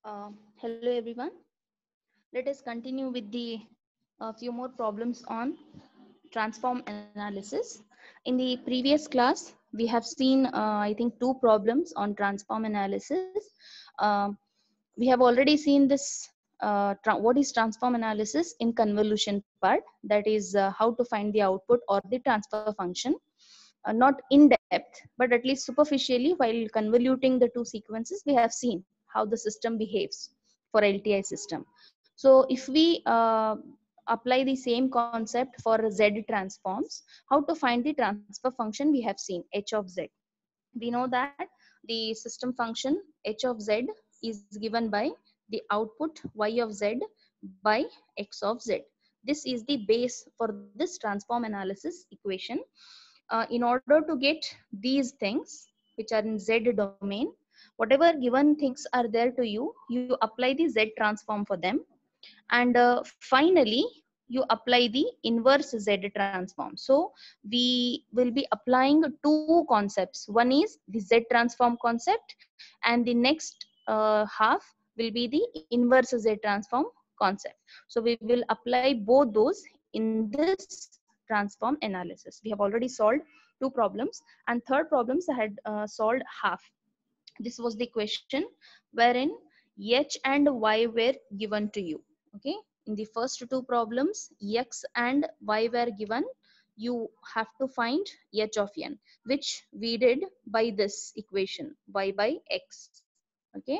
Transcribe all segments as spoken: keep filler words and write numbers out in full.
Uh, hello everyone. Let us continue with the uh, few more problems on transform analysis. In the previous class, we have seen uh, I think two problems on transform analysis. Um, we have already seen this uh, tra- what is transform analysis in convolution part, that is uh, how to find the output or the transfer function. Uh, not in depth, but at least superficially, while convoluting the two sequences, we have seen how the system behaves for L T I system. So if we uh, apply the same concept for Z transforms, how to find the transfer function, we have seen h of z. We know that the system function h of z is given by the output y of z by x of z. This is the base for this transform analysis equation. Uh, in order to get these things which are in Z domain, whatever given things are there to you, you apply the Z transform for them. And uh, finally, you apply the inverse Z transform. So we will be applying two concepts. One is the Z transform concept, and the next uh, half will be the inverse Z transform concept. So we will apply both those in this transform analysis. We have already solved two problems, and third problems I had uh, solved half. This was the question wherein h and y were given to you. Okay, in the first two problems, x and y were given. You have to find h of n, which we did by this equation, y by x. Okay,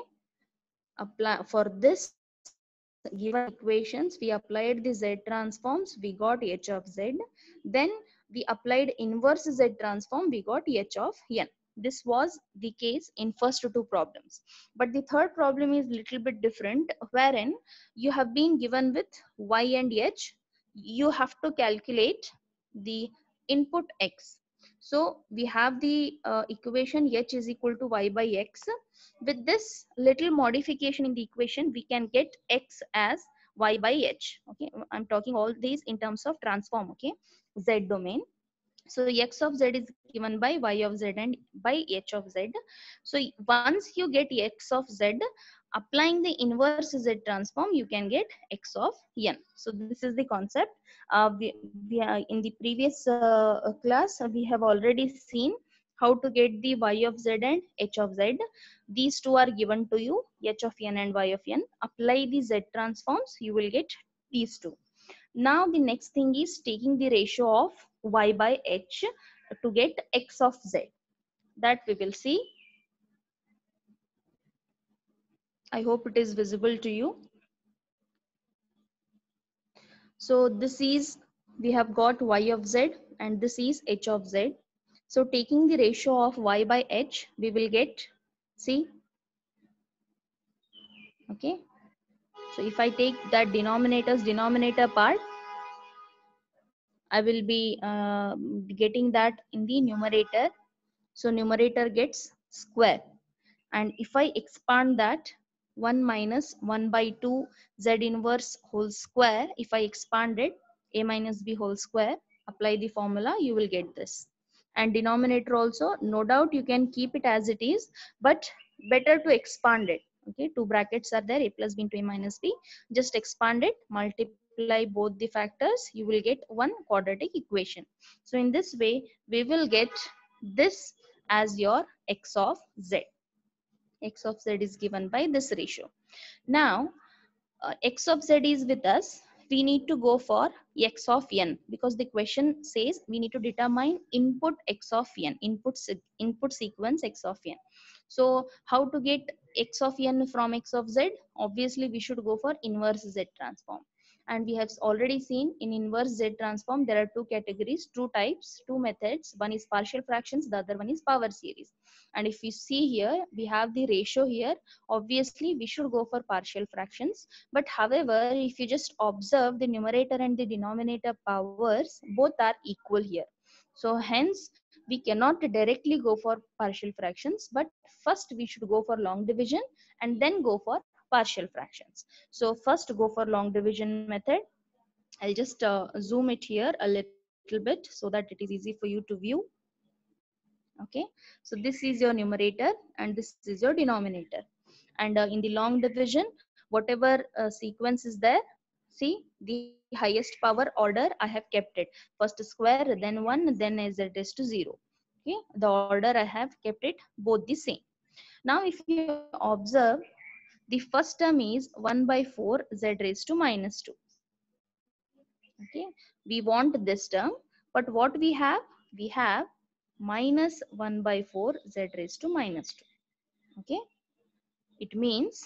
apply for this given equations, we applied the z transforms, we got h of z. Then we applied inverse z transform, we got h of n. This was the case in first two problems. But the third problem is little bit different, wherein you have been given with y and h. You have to calculate the input x. So we have the uh, equation h is equal to y by x. With this little modification in the equation, we can get x as y by h. Okay, I'm talking all these in terms of transform. Okay, z domain. So x of z is given by y of z and by h of z. So once you get x of z, applying the inverse z transform, you can get x of n. So this is the concept. Uh, we, we are, in the previous uh, class, we have already seen how to get the y of z and h of z. These two are given to you, h of n and y of n. Apply the z transforms, you will get these two. Now the next thing is taking the ratio of y by h to get x of z. That we will see. I hope it is visible to you. So this is, we have got y of z and this is h of z. So taking the ratio of y by h, we will get, see, okay. So if I take that denominator's denominator part, I will be uh, getting that in the numerator. So numerator gets square. And if I expand that, one minus one by two z inverse whole square, if I expand it, a minus b whole square, apply the formula, you will get this. And denominator also, no doubt you can keep it as it is, but better to expand it. Okay, two brackets are there, a plus b into a minus b. Just expand it, multiply both the factors, you will get one quadratic equation. So in this way, we will get this as your x of z. X of z is given by this ratio. Now, uh, x of z is with us. We need to go for x of n, because the question says we need to determine input x of n, input, input sequence x of n. So how to get x of n from x of z? Obviously, we should go for inverse z transform. And we have already seen in inverse z transform, there are two categories, two types, two methods. One is partial fractions, the other one is power series. And if you see here, we have the ratio here. Obviously, we should go for partial fractions. But however, if you just observe the numerator and the denominator powers, both are equal here. So hence, we cannot directly go for partial fractions, but first we should go for long division and then go for partial fractions. So first go for long division method. I'll just uh, zoom it here a little bit so that it is easy for you to view. Okay, so this is your numerator and this is your denominator. And uh, in the long division, whatever uh, sequence is there, see the highest power order I have kept it. First square, then one, then as it is to zero. Okay, the order I have kept it both the same. Now if you observe, the first term is one by four z raised to minus two. Okay, we want this term, but what we have, we have minus one by four z raised to minus two. Okay, it means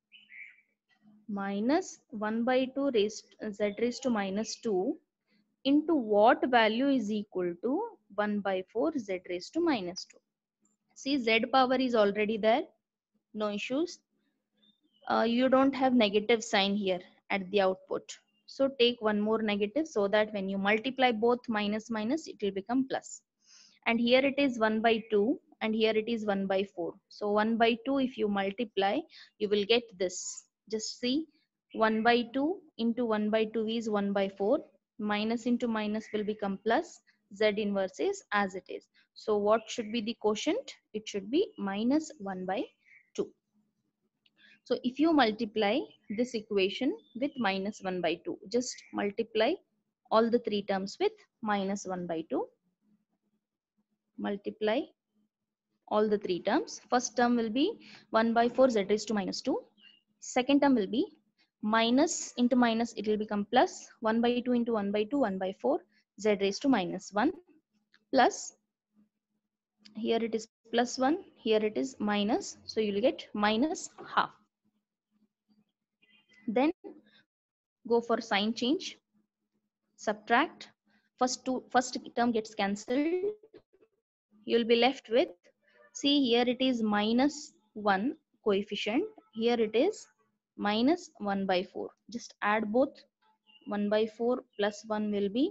minus one by two raised z raised to minus two into what value is equal to one by four z raised to minus two. See, z power is already there, no issues. Uh, you don't have negative sign here at the output. So take one more negative so that when you multiply both minus minus, it will become plus. And here it is one by two and here it is one by four. So one by two, if you multiply, you will get this. Just see, one by two into one by two is one by four. Minus into minus will become plus. Z inverse is as it is. So what should be the quotient? It should be minus one by two. So if you multiply this equation with minus one by two, just multiply all the three terms with minus one by two. Multiply all the three terms. First term will be one by four z raised to minus two. Second term will be minus into minus, it will become plus one by two into one by two, one by four z raised to minus one, plus here it is plus one, here it is minus, so you will get minus half. Then go for sign change, subtract, first two first term gets cancelled, you will be left with, see here it is minus one coefficient, here it is minus one by four. Just add both, one by four plus one will be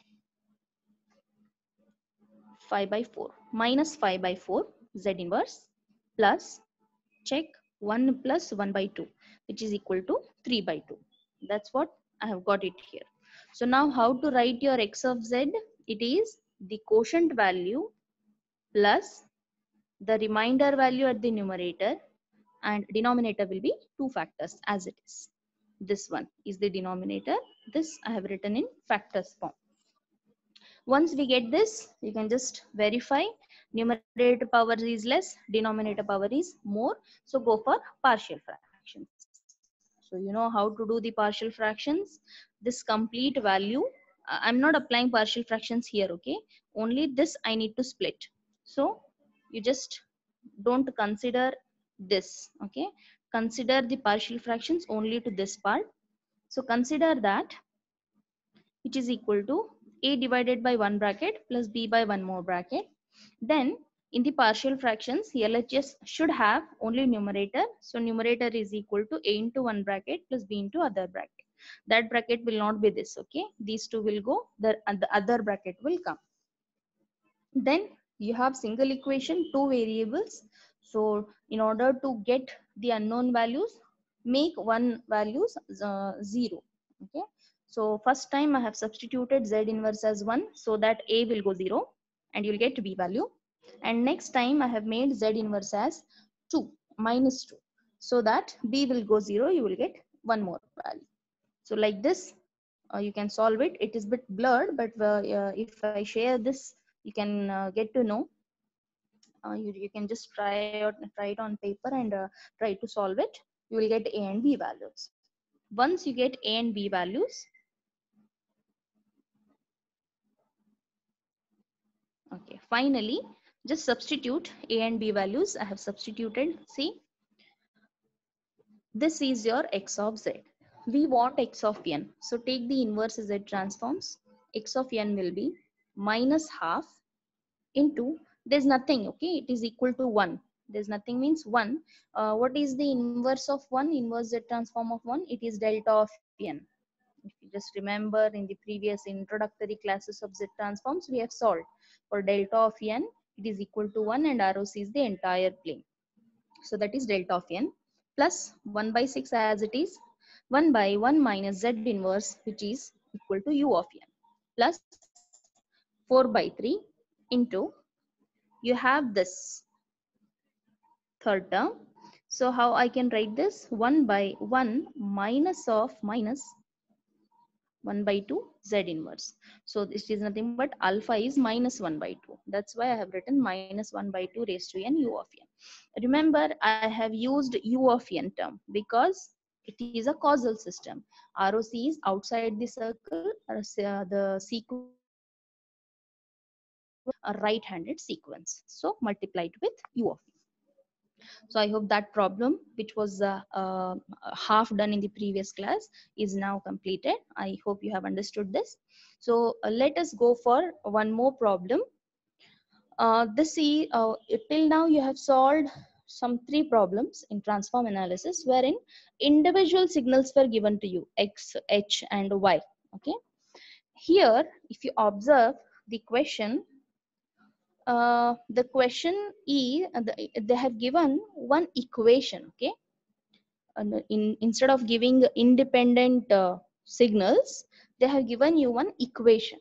five by four, minus five by four z inverse, plus check one plus one by two, which is equal to three by two. That's what I have got it here. So now how to write your x of z? It is the quotient value plus the remainder value at the numerator, and denominator will be two factors as it is. This one is the denominator. This I have written in factors form. Once we get this, you can just verify numerator power is less, denominator power is more. So go for partial fractions. So you know how to do the partial fractions. This complete value, uh, I'm not applying partial fractions here, okay? Only this I need to split. So you just don't consider this, okay? Consider the partial fractions only to this part. So consider that, which is equal to a divided by one bracket plus b by one more bracket. Then in the partial fractions, L H S should have only numerator. So numerator is equal to a into one bracket plus b into other bracket. That bracket will not be this, okay? These two will go, the, the other bracket will come. Then you have single equation, two variables. So in order to get the unknown values, make one values uh, zero, okay? So first time I have substituted z inverse as one so that a will go zero and you'll get b value. And next time I have made z inverse as two, minus two, so that b will go zero, you will get one more value. So like this, uh, you can solve it. It is a bit blurred, but uh, uh, if I share this, you can uh, get to know. Uh, you, you can just try out, try it on paper and uh, try to solve it. You will get a and b values. Once you get a and b values, okay, finally, just substitute a and b values. I have substituted. See, this is your x of z. We want x of n. So take the inverse z transforms. X of n will be minus half into, there's nothing, okay? It is equal to one. There's nothing means one. Uh, what is the inverse of one? Inverse z transform of one? It is delta of n. If you just remember in the previous introductory classes of z transforms, we have solved. For delta of n, it is equal to one and R O C is the entire plane. So that is delta of n plus one by six as it is, one by one minus z inverse, which is equal to u of n, plus four by three into, you have this third term. So how I can write this? one by one minus of minus one by two z inverse. So this is nothing but alpha is minus one by two. That's why I have written minus one by two raised to n u of n. Remember, I have used u of n term because it is a causal system. R O C is outside the circle, or uh, the sequence is a right-handed sequence. So multiplied with u of n. So I hope that problem, which was uh, uh, half done in the previous class, is now completed. I hope you have understood this. So uh, let us go for one more problem. Uh, this see, uh, till now you have solved some three problems in transform analysis, wherein individual signals were given to you, x, h, and y. Okay. Here, if you observe the question, uh, the question is, uh, the, they have given one equation. Okay. And in, instead of giving independent uh, signals, they have given you one equation.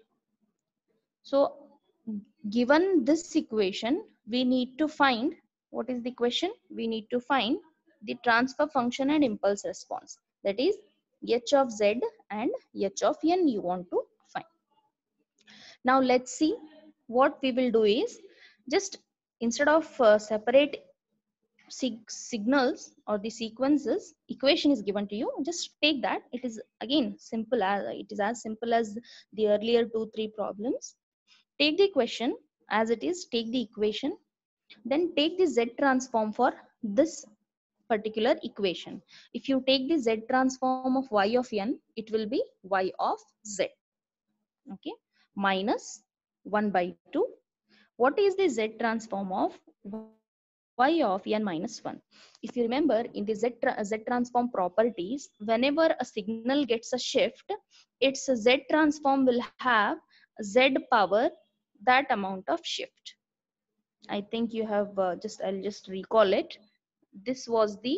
So given this equation, we need to find, what is the equation? We need to find the transfer function and impulse response. That is h of z and h of n you want to find. Now let's see what we will do is, just instead of uh, separate sig signals or the sequences, equation is given to you, just take that. It is again simple, as it is as simple as the earlier two three problems. Take the question as it is, take the equation, then take the z transform for this particular equation. If you take the z transform of y of n, it will be y of z. Okay, minus one by two. What is the z transform of y of n minus one? If you remember, in the z, tra z transform properties, whenever a signal gets a shift, its z transform will have z power that amount of shift. I think you have uh, just, I'll just recall it. This was the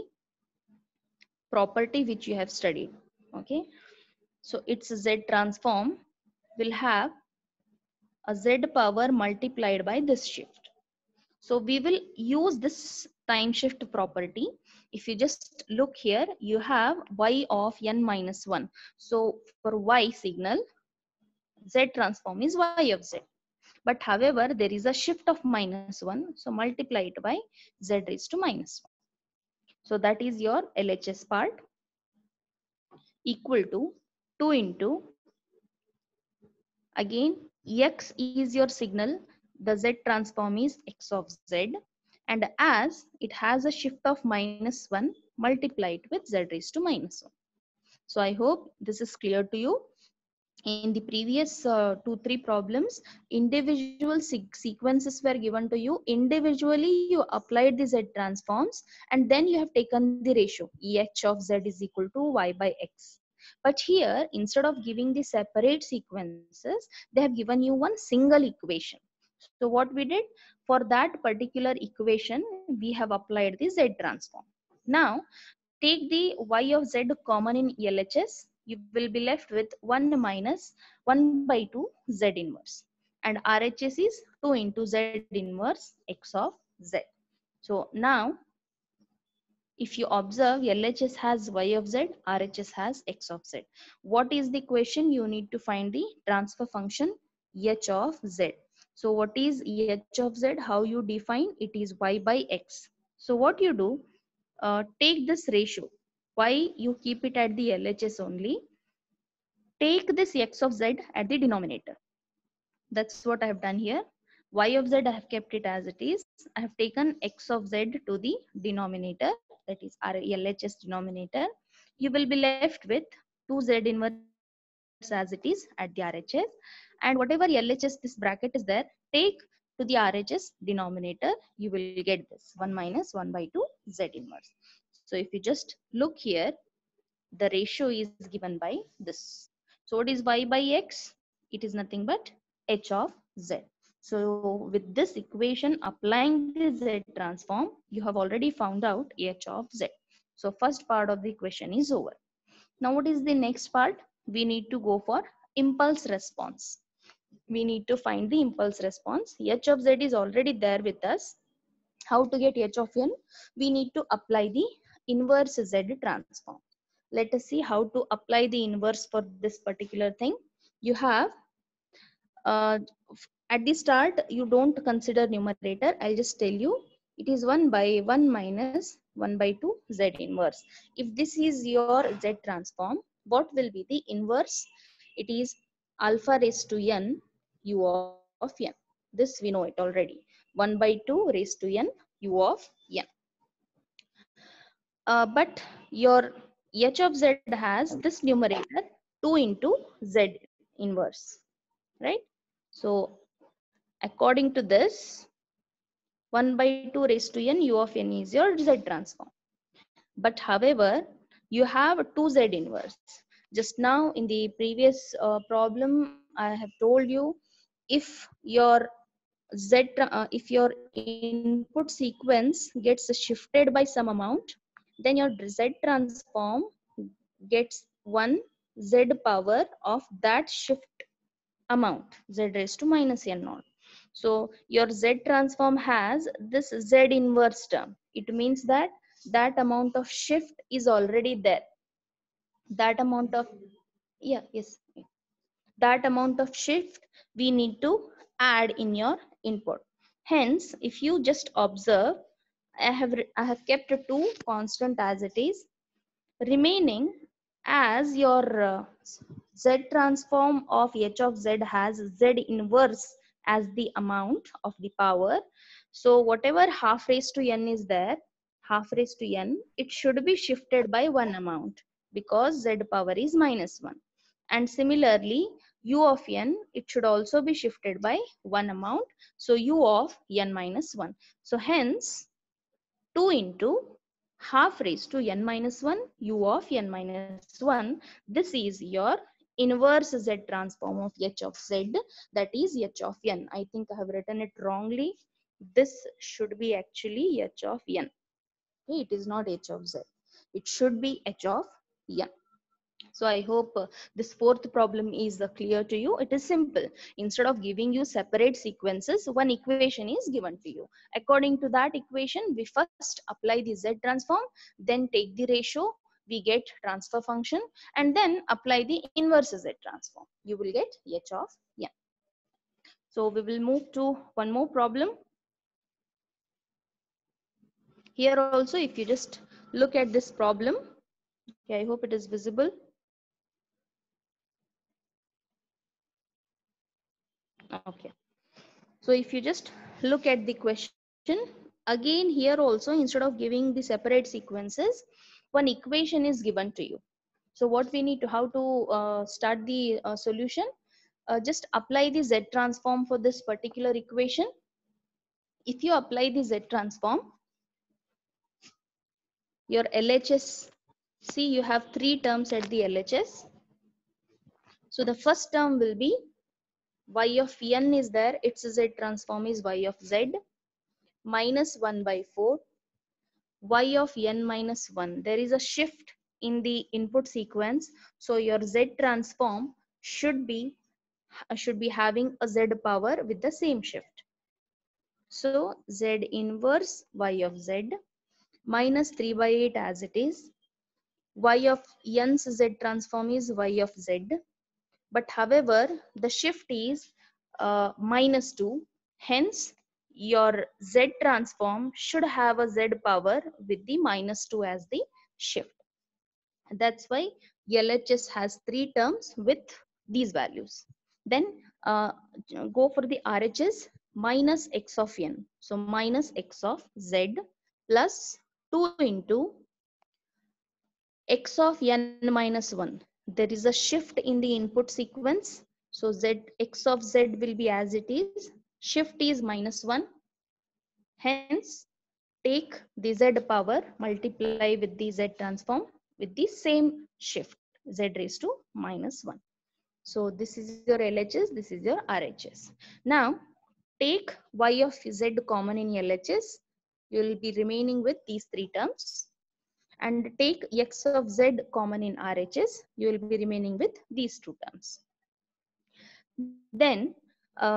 property which you have studied. Okay, so its z transform will have a z power multiplied by this shift. So we will use this time shift property. If you just look here, you have y of n minus one. So for y signal, z transform is y of z. But however, there is a shift of minus one. So multiply it by z raised to minus one. So that is your L H S part, equal to two into, again, x is your signal, the z transform is x of z, and as it has a shift of minus one, multiply it with z raised to minus one. So I hope this is clear to you. In the previous uh, two three problems, individual se sequences were given to you. Individually you applied the z transforms, and then you have taken the ratio, eh of z is equal to y by x. But here, instead of giving the separate sequences, they have given you one single equation. So what we did, for that particular equation, we have applied the z transform. Now take the y of z common in L H S, you will be left with one minus one by two z inverse, and R H S is two into z inverse x of z. So now if you observe, L H S has y of z, R H S has x of z. What is the question? You need to find the transfer function h of z. So what is h of z? How you define? It is y by x. So what you do, uh, take this ratio. Why you keep it at the L H S only? Take this x of z at the denominator. That's what I have done here. Y of z, I have kept it as it is. I have taken x of z to the denominator, that is our L H S denominator. You will be left with two z inverse as it is at the R H S. And whatever L H S, this bracket is there, take to the R H S denominator, you will get this one minus one by two z inverse. So if you just look here, the ratio is given by this. So what is y by x? It is nothing but h of z. So with this equation, applying the z transform, you have already found out h of z. So first part of the equation is over. Now what is the next part? We need to go for impulse response. We need to find the impulse response. H of z is already there with us. how to get h of n? We need to apply the inverse z transform. Let us see how to apply the inverse for this particular thing. You have uh, at the start, you don't consider numerator. I'll just tell you, it is one by one minus one by two z inverse. If this is your z transform, what will be the inverse? It is alpha raised to n u of n. This we know it already. one by two raised to n u of n. Uh, but your h of z has this numerator two into z inverse, right? So according to this, one by two raised to n u of n is your z transform. But however, you have two z inverse. Just now in the previous uh, problem, I have told you, if your z uh, if your input sequence gets shifted by some amount, then your z transform gets one z power of that shift amount, z raised to minus n naught. So your z transform has this z inverse term. It means that that amount of shift is already there. That amount of, yeah, yes, that amount of shift we need to add in your input. Hence, if you just observe, I have I have kept two constant as it is. Remaining, as your uh, z transform of h of z has z inverse as the amount of the power, so whatever half raised to n is there, half raised to n, it should be shifted by one amount because z power is minus one. And similarly, u of n, it should also be shifted by one amount, so u of n minus one. So hence, two into half raised to n minus one u of n minus one, this is your inverse z transform of h of z, that is h of n. I think I have written it wrongly. This should be actually h of n. Okay, it is not h of z, it should be h of n. So I hope uh, this fourth problem is uh, clear to you. It is simple. Instead of giving you separate sequences, one equation is given to you. According to that equation, we first apply the z transform, then take the ratio, we get transfer function, and then apply the inverse z transform. You will get h of n. So we will move to one more problem. Here also, if you just look at this problem, okay, I hope it is visible. Okay. So if you just look at the question, again here also, instead of giving the separate sequences, one equation is given to you. So what we need to, how to uh, start the uh, solution? Uh, just apply the Z transform for this particular equation. If you apply the Z transform, your L H S, see you have three terms at the L H S. So the first term will be y of n is there, its Z transform is y of z minus one by four, y of n minus one. There is a shift in the input sequence, so your z transform should be should be having a z power with the same shift. So z inverse y of z minus three by eight as it is. Y of n's z transform is y of z, but however the shift is uh, minus two. Hence your z transform should have a z power with the minus two as the shift. That's why L H S has three terms with these values. Then uh, go for the R H S, minus x of n. So minus x of z plus two into x of n minus one. There is a shift in the input sequence. So z, x of z will be as it is. Shift is minus one. Hence, take the z power, multiply with the z transform with the same shift, z raised to minus one. So this is your L H S, this is your R H S. Now, take y of z common in L H S. You will be remaining with these three terms. And take x of z common in R H S. You will be remaining with these two terms. Then, uh,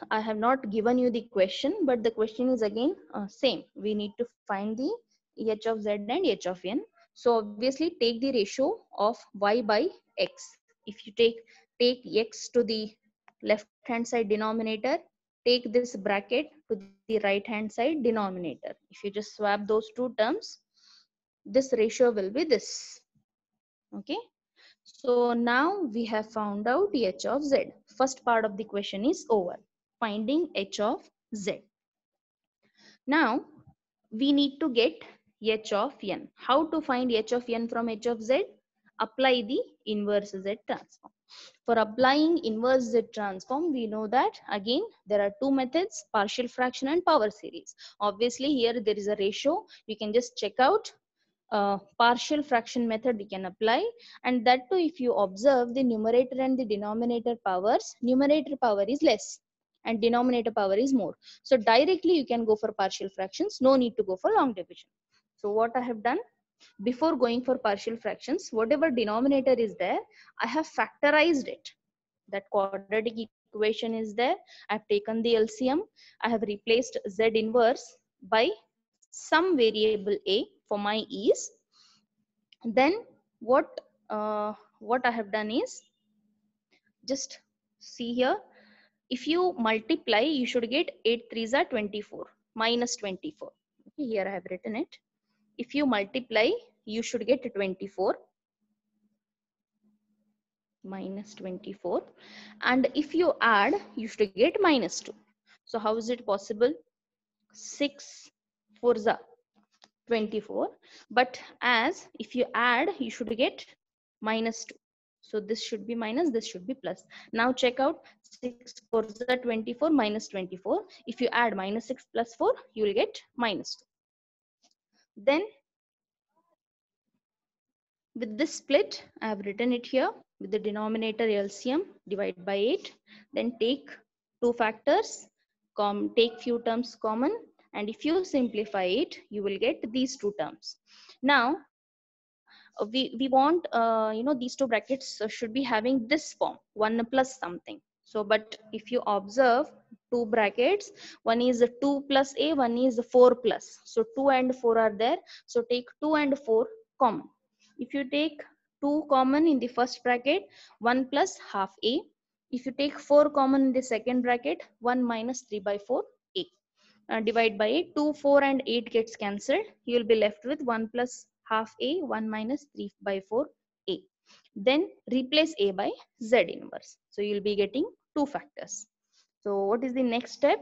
I have not given you the question, but the question is again uh, same. We need to find the h of z and h of n. So obviously take the ratio of y by x. If you take take x to the left hand side denominator, take this bracket to the right hand side denominator. If you just swap those two terms, this ratio will be this. Okay. So now we have found out h of z. First part of the question is over. Finding h of z. Now we need to get h of n. How to find h of n from h of z? Apply the inverse z transform. For applying inverse z transform, we know that again there are two methods, partial fraction and power series. Obviously here there is a ratio. You can just check out uh, partial fraction method we can apply, and that too if you observe the numerator and the denominator powers, numerator power is less and denominator power is more. So directly you can go for partial fractions, no need to go for long division. So what I have done, before going for partial fractions, whatever denominator is there, I have factorized it. That quadratic equation is there. I've taken the L C M. I have replaced z inverse by some variable a for my ease. Then what uh, what I have done is, just see here, if you multiply you should get eight threes are twenty-four minus twenty-four. Okay, here I have written it. If you multiply you should get twenty-four minus twenty-four, and if you add you should get minus two. So how is it possible? six fours are twenty-four, but as if you add you should get minus two. So this should be minus, this should be plus. Now check out, six fours are twenty-four minus twenty-four. If you add minus six plus four, you will get minus two. Then with this split, I have written it here with the denominator L C M, divide by eight. Then take two factors, com take few terms common, and if you simplify it, you will get these two terms. Now uh, we we want uh, you know these two brackets uh, should be having this form, one plus something. So but if you observe two brackets, one is two plus a, one is four plus. So two and four are there. So take two and four common. If you take two common in the first bracket, one plus half a. If you take four common in the second bracket, one minus three by four a. Uh, divide by eight, two, four and eight gets cancelled. You will be left with one plus half a, one minus three by four a. Then replace a by z inverse. So you will be getting two factors. So what is the next step?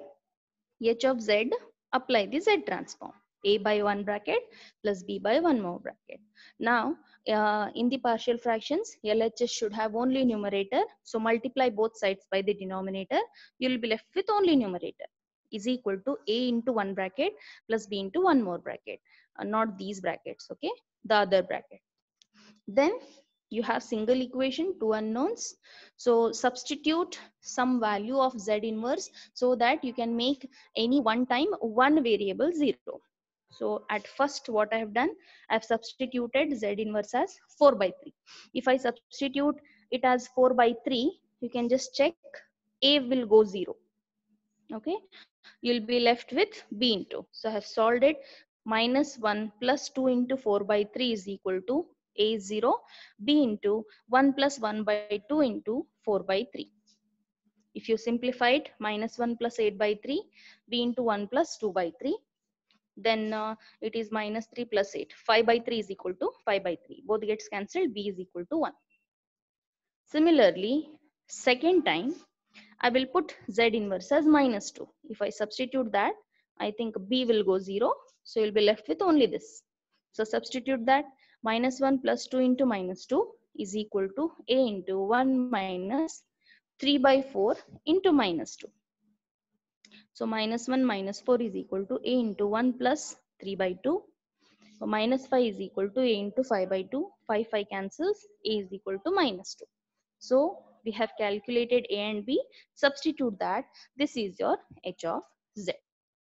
H of z, apply the z transform. A by one bracket plus b by one more bracket. Now uh, in the partial fractions, L H S should have only numerator. So multiply both sides by the denominator. You will be left with only numerator is equal to a into one bracket plus b into one more bracket. Uh, not these brackets, okay? The other bracket. Then you have single equation, two unknowns. So substitute some value of z inverse so that you can make any one time one variable zero. So at first what I have done, I have substituted z inverse as four by three. If I substitute it as four by three, you can just check a will go zero. Okay, you'll be left with b into. So I have solved it. Minus one plus two into four by three is equal to a zero, b into one plus one by two into four by three. If you simplify it, minus one plus eight by three, b into one plus two by three. Then uh, it is minus three plus eight. five by three is equal to five by three. Both gets cancelled, b is equal to one. Similarly, second time, I will put z inverse as minus two. If I substitute that, I think b will go zero. So you'll be left with only this. So substitute that. Minus one plus two into minus two is equal to a into one minus three by four into minus two. So minus one minus four is equal to a into one plus three by two. So minus five is equal to a into five by two. five, five cancels. A is equal to minus two. So we have calculated a and b. Substitute that. This is your h of z.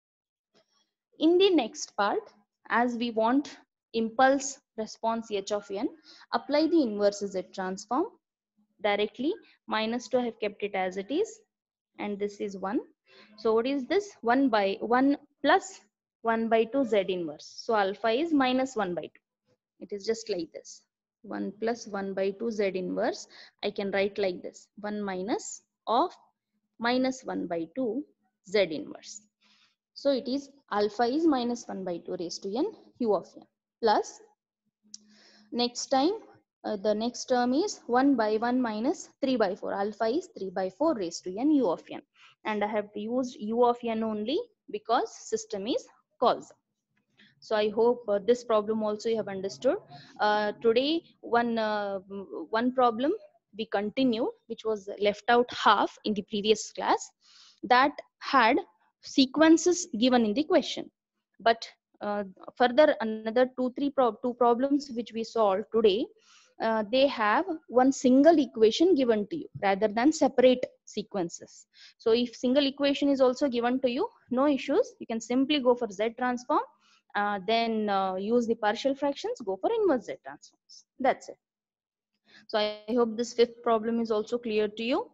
In the next part, as we want impulse response h of n, apply the inverse z transform directly. Minus two I have kept it as it is, and this is one. So what is this? one by one plus one by two Z inverse. So alpha is minus one by two. It is just like this. one plus one by two Z inverse. I can write like this. one minus of minus one by two Z inverse. So it is alpha is minus one by two raised to n u of n plus next time uh, the next term is one by one minus three by four. Alpha is three by four raised to n u of n, and I have used u of n only because system is causal. So I hope uh, this problem also you have understood. Uh, today one uh, one problem we continued, which was left out half in the previous class, that had sequences given in the question. But uh, further another two three pro two problems which we solved today, uh, they have one single equation given to you rather than separate sequences. So if single equation is also given to you, no issues, you can simply go for Z transform, uh, then uh, use the partial fractions, go for inverse Z transforms. That's it. So I hope this fifth problem is also clear to you.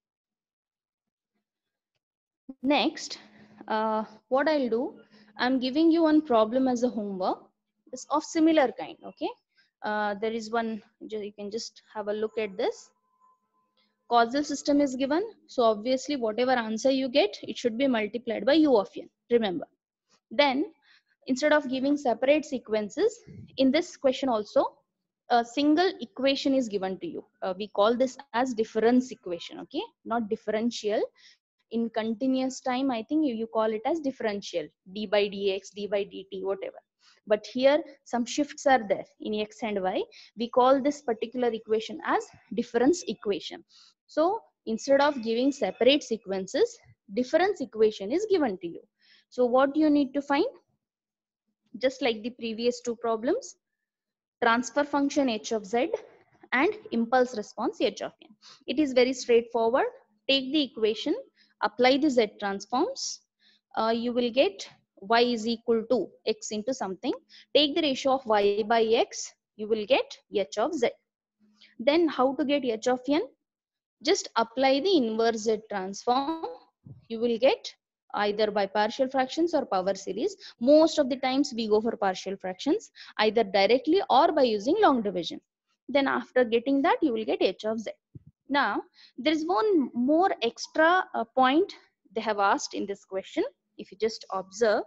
Next, uh, what I'll do, I'm giving you one problem as a homework. It's of similar kind, okay? Uh, there is one, you can just have a look at this. Causal system is given, so obviously whatever answer you get, it should be multiplied by u of n, remember. Then, instead of giving separate sequences, in this question also, a single equation is given to you. Uh, we call this as difference equation, okay? Not differential. In continuous time, I think you, you call it as differential, d by dx, d by dt, whatever. But here some shifts are there in x and y. We call this particular equation as difference equation. So instead of giving separate sequences, difference equation is given to you. So what you need to find? Just like the previous two problems, transfer function h of z and impulse response h of n. It is very straightforward. Take the equation, apply the z transforms, uh, you will get y is equal to x into something. Take the ratio of y by x, you will get h of z. Then how to get h of n? Just apply the inverse z transform. You will get either by partial fractions or power series. Most of the times we go for partial fractions, either directly or by using long division. Then after getting that, you will get h of z. Now, there is one more extra uh, point they have asked in this question. If you just observe,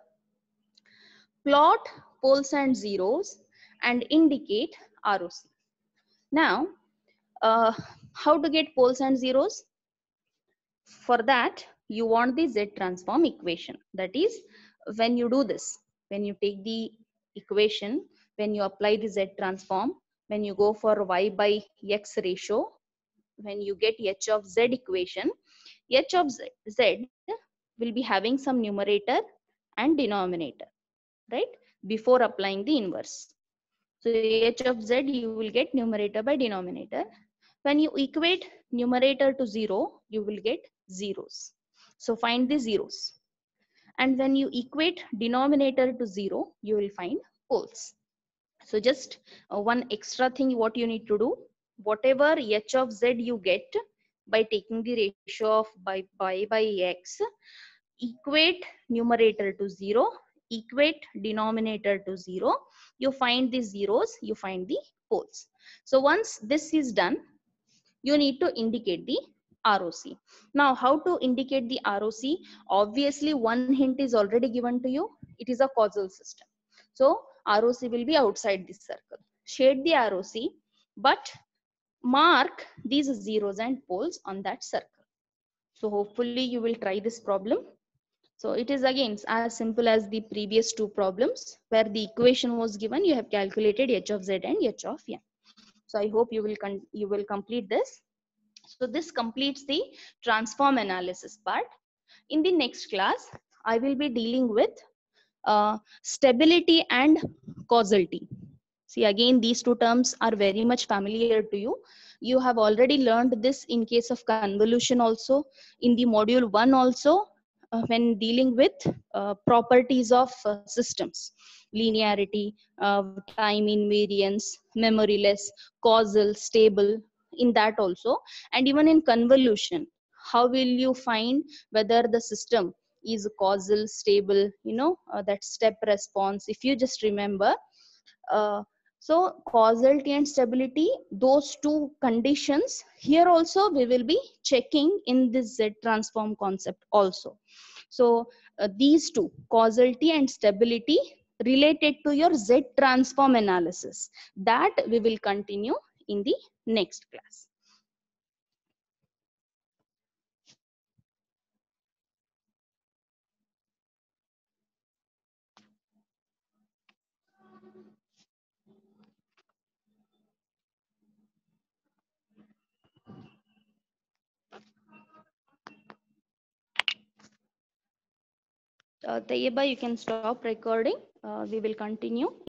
plot poles and zeros and indicate R O C. Now, uh, how to get poles and zeros? For that, you want the Z transform equation. That is, when you do this, when you take the equation, when you apply the Z transform, when you go for y by x ratio, when you get h of z equation, h of z, z will be having some numerator and denominator, right? Before applying the inverse. So h of z, you will get numerator by denominator. When you equate numerator to zero, you will get zeros. So find the zeros. And when you equate denominator to zero, you will find poles. So just uh, one extra thing what you need to do, whatever h of z you get by taking the ratio of by, by, by x, equate numerator to zero, equate denominator to zero, you find the zeros, you find the poles. So once this is done, you need to indicate the R O C. Now, how to indicate the R O C? Obviously, one hint is already given to you. It is a causal system. So, R O C will be outside this circle. Shade the R O C, but mark these zeros and poles on that circle. So, hopefully, you will try this problem. So, it is again as simple as the previous two problems where the equation was given. You have calculated h of z and h of n. So, I hope you will you will complete this. So this completes the transform analysis part. In the next class, I will be dealing with uh, stability and causality. See, again, these two terms are very much familiar to you. You have already learned this in case of convolution also, in the module one also, uh, when dealing with uh, properties of uh, systems, linearity, uh, time invariance, memoryless, causal, stable, in that also. And even in convolution, how will you find whether the system is causal, stable, you know, uh, that step response, if you just remember. Uh, so causality and stability, those two conditions, here also we will be checking in this Z transform concept also. So uh, these two, causality and stability, related to your Z transform analysis, that we will continue in the next class. Uh, Tayyeba, you can stop recording. Uh, we will continue.